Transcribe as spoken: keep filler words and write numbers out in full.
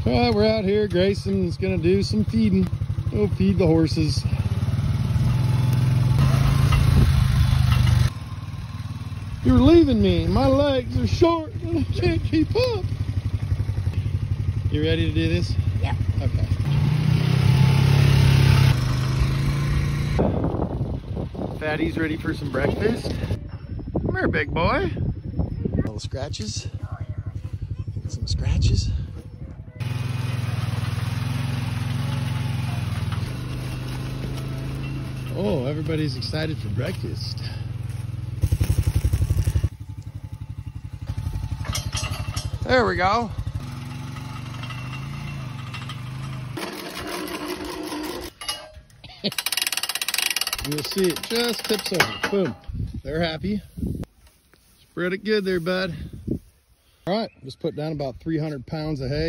All right, we're out here. Grayson's gonna do some feeding. Go feed the horses. You're leaving me. My legs are short and I can't keep up. You ready to do this? Yep. Okay. Fatty's ready for some breakfast. Come here, big boy. Little scratches. Get some scratches. Oh, everybody's excited for breakfast. There we go. You'll see it just tips over. Boom. They're happy. Spread it good there, bud. All right, just put down about three hundred pounds of hay.